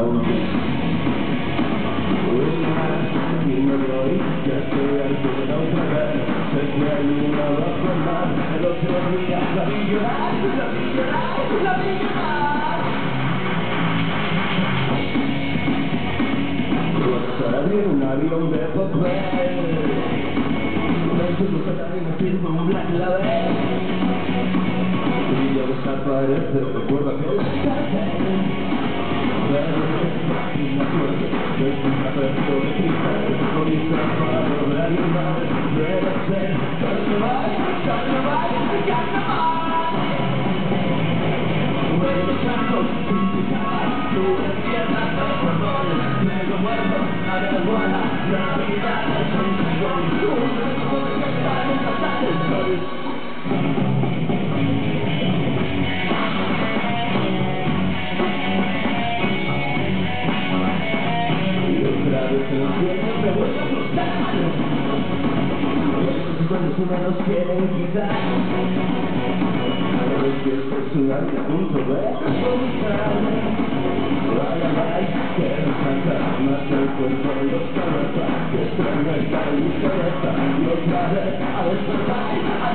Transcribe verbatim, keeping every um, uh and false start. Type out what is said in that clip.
y me voy, ya estoy harto de la otra vez. Sé que hay una bajo el mar, el otro día la vi llorar, la vi llorar, la vi llorar. Pasaré un avión de papel, me subo que también me sirve un black label. Y yo desaparece, recuerda que la cárcel. Pero es una suerte, es un aperto de cristal, con mi zapado de animal, debe ser carnaval, carnaval, carnaval. Bueno, canto, sin pisar, tú despiertas los borbones, luego vuelvo a la abuela, Navidad es un cajón, tú no puedes estar en casa del sol. Me vuelvo a cruzar, cuando se me los quieren quitar. Cada vez que estés sudando a punto de explotar, vaya, vaya, que nos falta más el cuerpo y los cabezas, que extraña esta lista de estar, y otra vez a despertar.